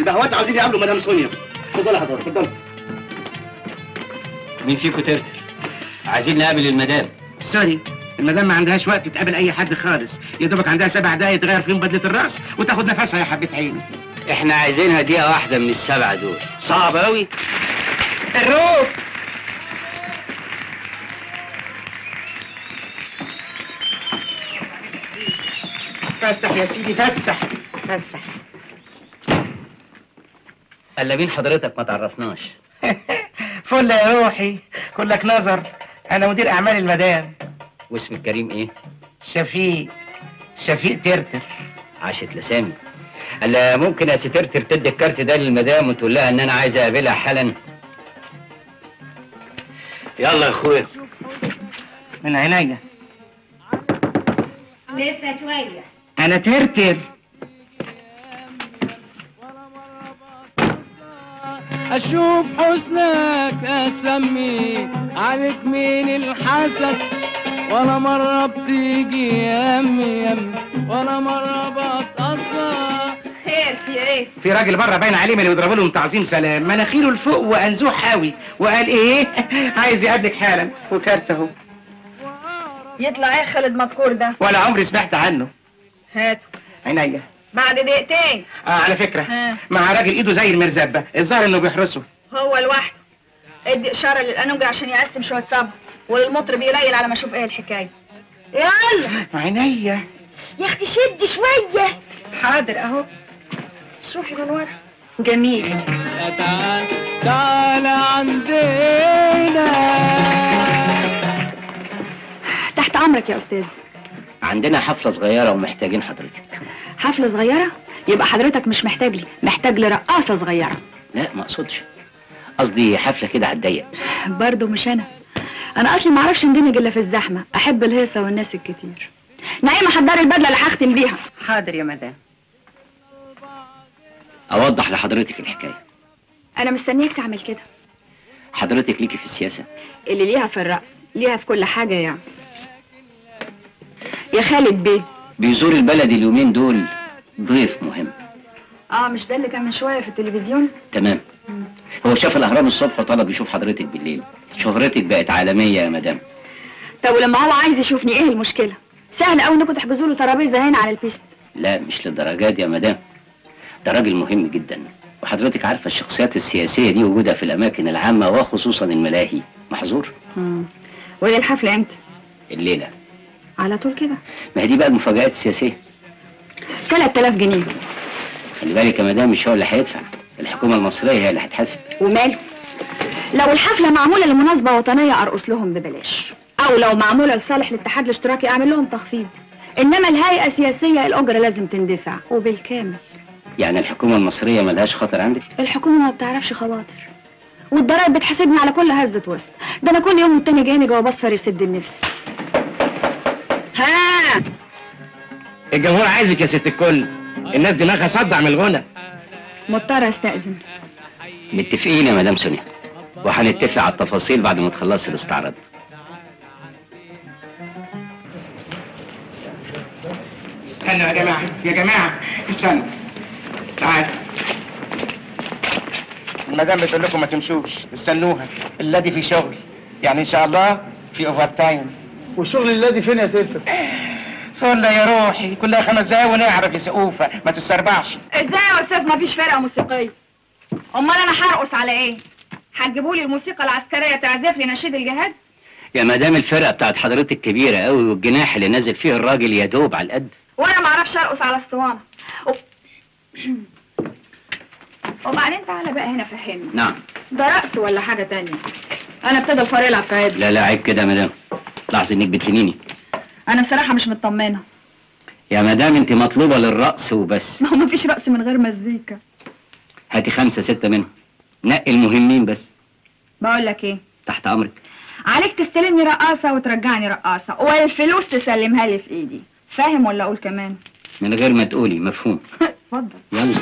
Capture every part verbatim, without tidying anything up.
البهوات عاوزين يقابلوا مدام سونيا. اتفضل يا حضرتك اتفضل. مين فيكم ترتر؟ عايزين نقابل المدام. سوري، المدام ما عندهاش وقت تقابل اي حد خالص، يا دوبك عندها سبع دقايق تغير فيهم بدله الراس وتاخد نفسها يا حبيت عيني. احنا عايزينها دقيقة واحدة من السبعة دول. صعب قوي. الروب فسح يا سيدي، فسح فسح. قال مين حضرتك؟ ما تعرفناش. فل يا روحي، كلك نظر. انا مدير اعمال المدام. واسم الكريم ايه؟ شفيق. شفيق ترتر. عاشت لسامي. قال ممكن يا سي ترتر تدي الكارت ده للمدام وتقول لها ان انا عايز اقابلها حالا؟ يلا يا اخويا. من عينيا. لسه شويه. انا ترتر. اشوف حسنك اسمي عليك مين الحسد، ولا مرة بتيجي يمي يمي ولا مرة بتقصر. خير في ايه؟ في راجل بره باين عليه من اللي بيضربوا لهم تعظيم سلام، مناخيره لفوق وانزوح قوي، وقال ايه؟ عايز يقابلك حالا، وكارت اهو. يطلع ايه خالد مذكور ده؟ ولا عمري سمعت عنه. هاته. عينيا. بعد دقيقتين. اه على فكره ها. مع راجل ايده زي المرزبه، الظاهر انه بيحرسه. هو لوحده. ادي اشاره للانوجه عشان يقسم شويه صبر، وللمطرب يليل على ما اشوف ايه الحكايه. يلا. عينيا. يا اختي شدي شويه. حاضر اهو. شوفي من ورا. جميل. تعال تعال عندنا. تحت امرك يا استاذ. عندنا حفلة صغيرة ومحتاجين حضرتك. حفله صغيره؟ يبقى حضرتك مش محتاج لي، محتاج لرقاصه صغيره. لا ما اقصدش، قصدي حفلة كده على الضيق. برضه مش انا. انا اصلي ما اعرفش اندمج الا في الزحمه، احب الهيصه والناس الكتير. نعيمه حضري البدله اللي هختم بيها. حاضر يا مدام. اوضح لحضرتك الحكاية. انا مستنياك تعمل كده. حضرتك ليكي في السياسة؟ اللي ليها في الرقص ليها في كل حاجه يعني. يا خالد بيه. بيزور البلد اليومين دول ضيف مهم. اه مش ده اللي كان من شويه في التلفزيون؟ تمام. مم. هو شاف الاهرام الصبح وطلب يشوف حضرتك بالليل. شهرتك بقت عالمية يا مدام. طب ولما هو عايز يشوفني ايه المشكله؟ سهل قوي انكم تحجزوا له ترابيزه هنا على البيست. لا مش للدرجة دي يا مدام، ده راجل مهم جدا، وحضرتك عارفة الشخصيات السياسية دي وجودها في الأماكن العامة وخصوصا الملاهي محظور. امم وهي الحفله امتى؟ الليلة. على طول كده؟ ما هي دي بقى المفاجآت السياسية. ثلاثة آلاف جنيه. خلي بالك يا مدام مش هو اللي هيدفع، الحكومة المصرية هي اللي هتحاسب. وماله؟ لو الحفله معموله لمناسبه وطنيه ارقص لهم ببلاش، او لو معموله لصالح الاتحاد الاشتراكي اعمل لهم تخفيض، انما الهيئه السياسيه الاجره لازم تندفع وبالكامل. يعني الحكومة المصرية ملهاش خطر عندك؟ الحكومه ما بتعرفش خواطر، والضرايب بتحاسبني على كل هزه وسط، ده انا كل يوم والتاني جايني جواب اصفر يسد النفس. ها الجمهور عايزك يا ست الكل، الناس دماغها صدع من الغنى. مضطره استاذن. متفقين يا مدام سونيا، وهنتفق على التفاصيل بعد ما تخلصي الاستعراض. استنوا يا جماعه يا جماعه استنوا. تعالوا. المدام بتقول لكم ما تمشوش، استنوها، الذي في شغل، يعني ان شاء الله في اوفر تايم. والشغل الذي فين يا تلفت؟ فل يا روحي، كلها خمس دقايق ونعرف يا سقوفه، ما تستربعش. ازاي يا استاذ ما فيش فرقه موسيقيه؟ امال انا هرقص على ايه؟ هتجيبوا لي الموسيقى العسكريه تعزف لي نشيد الجهاد؟ يا مدام الفرقة بتاعت حضرتك كبيرة قوي، والجناح اللي نازل فيه الراجل يا دوب على القد. وانا ما اعرفش ارقص على اسطوانه. و... وبعدين تعالى بقى هنا فهمني. نعم. ده رقص ولا حاجه تانية؟ انا ابتدى الفار يلعب في عيد. لا لا عيب كده يا مدام، لاحظي انك بتهنيني. انا بصراحه مش مطمنه. يا مدام انت مطلوبة للرقص وبس. ما هو مفيش رقص من غير مزيكا. هاتي خمسة ستة منهم، نقي المهمين بس. بقول لك ايه؟ تحت امرك. عليك تستلمني رقاصه وترجعني رقاصه، والفلوس تسلمها لي في ايدي، فاهم ولا اقول كمان؟ من غير ما تقولي، مفهوم. اتفضل. يلا.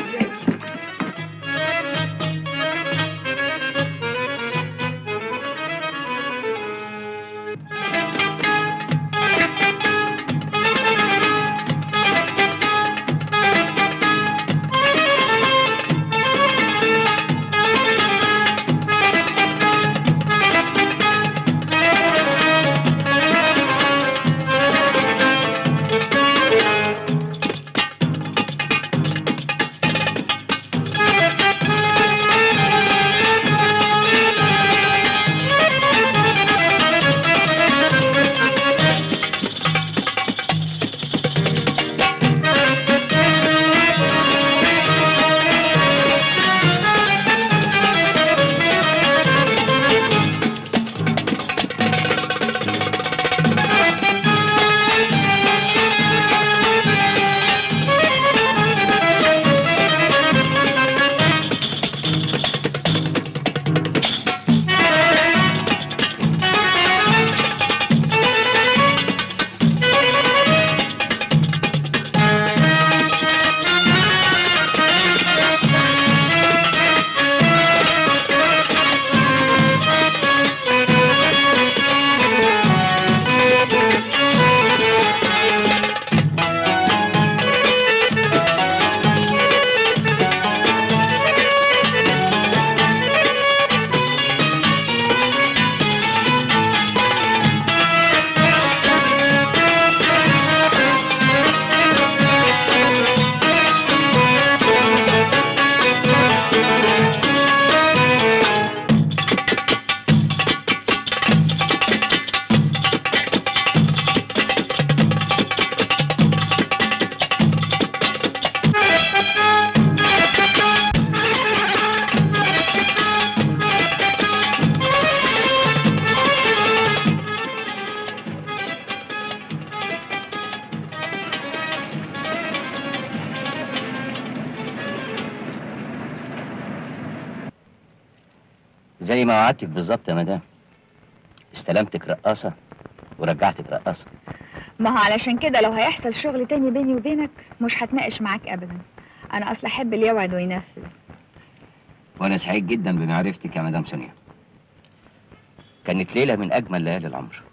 زي ما وعدتك بالظبط يا مدام. استلمتك رقاصة ورجعتك رقاصة. ما هو علشان كده لو هيحصل شغل تاني بيني وبينك مش هتناقش معاك ابدا. انا اصلا احب اللي يوعد وينفذ. وانا سعيد جدا بمعرفتك يا مدام سونيا. كانت ليلة من اجمل ليالي العمر.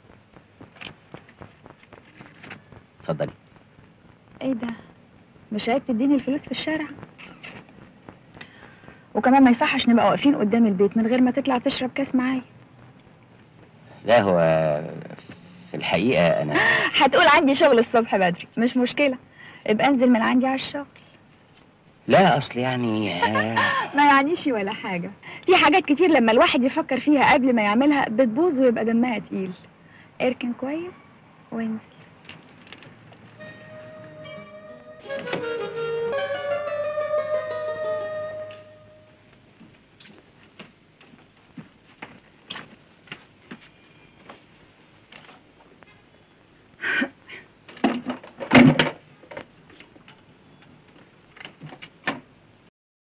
اتفضلي. ايه ده؟ مش عيب تديني الفلوس في الشارع؟ وكمان ما يصحش نبقى واقفين قدام البيت من غير ما تطلع تشرب كاس معايا. لا هو في الحقيقة انا هتقول عندي شغل الصبح بدري، مش مشكلة، ابقى انزل من عندي على الشغل. لا اصل يعني آه... ما يعنيش ولا حاجة. في حاجات كتير لما الواحد يفكر فيها قبل ما يعملها بتبوظ ويبقى دمها تقيل. اركن كويس وانزل.